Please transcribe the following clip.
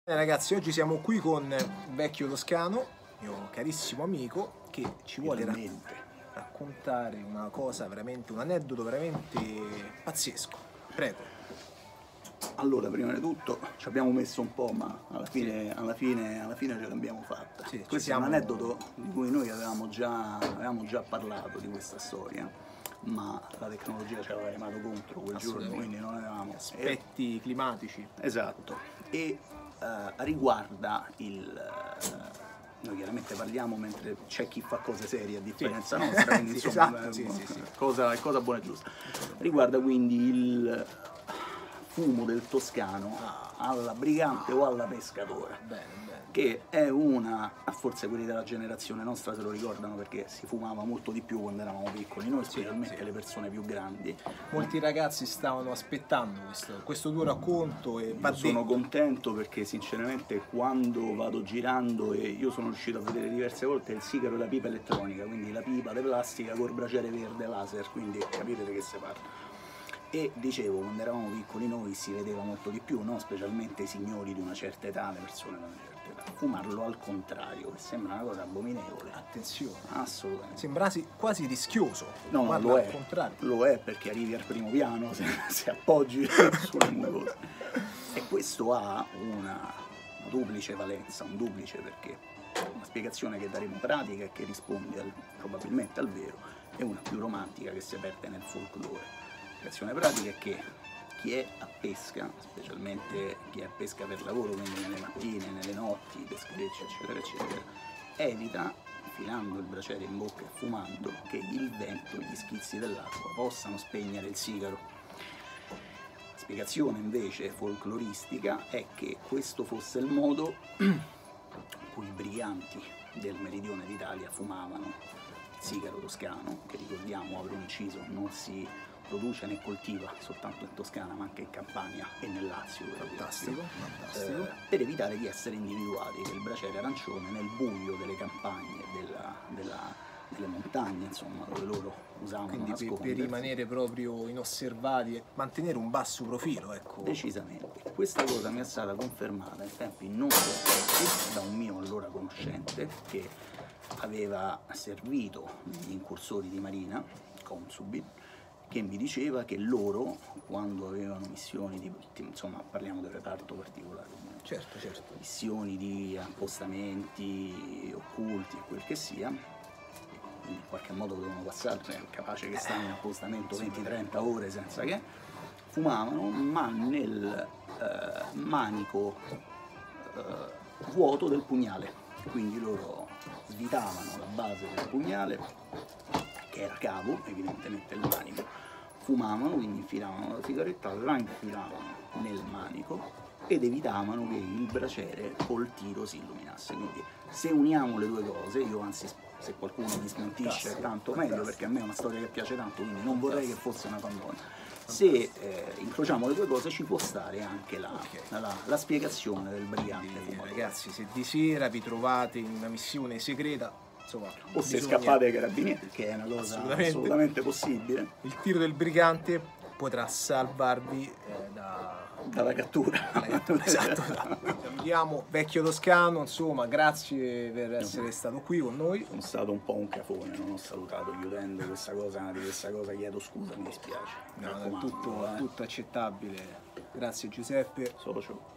Ragazzi, oggi siamo qui con Vecchio Toscano, mio carissimo amico, che ci vuole raccontare una cosa veramente, un aneddoto veramente pazzesco. Prego. Allora, prima di tutto ci abbiamo messo un po', ma alla fine ce l'abbiamo fatta. Sì, Questo è un aneddoto di cui noi avevamo già parlato di questa storia, ma la tecnologia ci aveva remato contro quel giorno, quindi non avevamo aspetti climatici. Esatto. E riguarda noi chiaramente parliamo mentre c'è chi fa cose serie a differenza nostra, quindi insomma cosa buona e giusta. Riguarda quindi il fumo del toscano alla brigante o alla pescatora. Bene. Che è forse quelli della generazione nostra se lo ricordano, perché si fumava molto di più quando eravamo piccoli, noi specialmente le persone più grandi. Molti ragazzi stavano aspettando questo tuo racconto e sono contento perché sinceramente quando vado girando, e io sono riuscito a vedere diverse volte il sigaro e la pipa elettronica, quindi la pipa di plastica col braciere verde laser, quindi capite di che si parla. E dicevo, quando eravamo piccoli noi si vedeva molto di più, no? Specialmente i signori di una certa età, le persone di una certa età. Fumarlo al contrario, che sembra una cosa abominevole. Attenzione. Assolutamente. Sembra quasi rischioso. No, lo è. Lo è perché arrivi al primo piano se appoggi sulle cose. E questo ha una duplice valenza, un duplice perché una spiegazione che daremo pratica e che risponde probabilmente al vero, e una più romantica che si perde nel folklore. La spiegazione pratica è che chi è a pesca, specialmente chi è a pesca per lavoro, quindi nelle mattine, nelle notti, pescherecci eccetera eccetera, evita, infilando il braciere in bocca e fumando, che il vento e gli schizzi dell'acqua possano spegnere il sigaro. La spiegazione invece folcloristica è che questo fosse il modo in cui i briganti del meridione d'Italia fumavano il sigaro toscano, che ricordiamo, apro inciso, non si produce né coltiva soltanto in Toscana ma anche in Campania e nel Lazio, fantastico. Per evitare di essere individuati, che il braciere arancione nel buio delle campagne, delle montagne, insomma, dove loro usavano per rimanere proprio inosservati e mantenere un basso profilo, ecco. Decisamente. Questa cosa mi è stata confermata in tempi non sospetti da un mio allora conoscente che aveva servito negli incursori di marina, consubi, che mi diceva che loro, quando avevano missioni di, insomma parliamo del reparto particolare, certo, missioni di appostamenti occulti e quel che sia, quindi in qualche modo dovevano passare, capace che stanno in appostamento 20-30 ore senza che, fumavano, ma nel manico vuoto del pugnale, quindi loro svitavano la base del pugnale, che era cavo, evidentemente il manico, fumavano, quindi infilavano la sigaretta, la infilavano nel manico ed evitavano che il braciere col tiro si illuminasse. Quindi se uniamo le due cose, io anzi se qualcuno mi smentisce tanto meglio, perché a me è una storia che piace tanto, quindi non vorrei che fosse una pandona. Se incrociamo le due cose ci può stare anche la spiegazione del brigante. Ragazzi, se di sera vi trovate in una missione segreta, insomma, o se scappate ai carabinieri, che è una cosa assolutamente possibile, il tiro del brigante potrà salvarvi dalla cattura. Esatto. Salutiamo Vecchio Toscano, insomma, grazie per essere stato qui con noi. Sono stato un po' un cafone, non ho salutato chiudendo questa cosa, chiedo scusa, mi dispiace. No, è tutto accettabile. Grazie Giuseppe. Socio.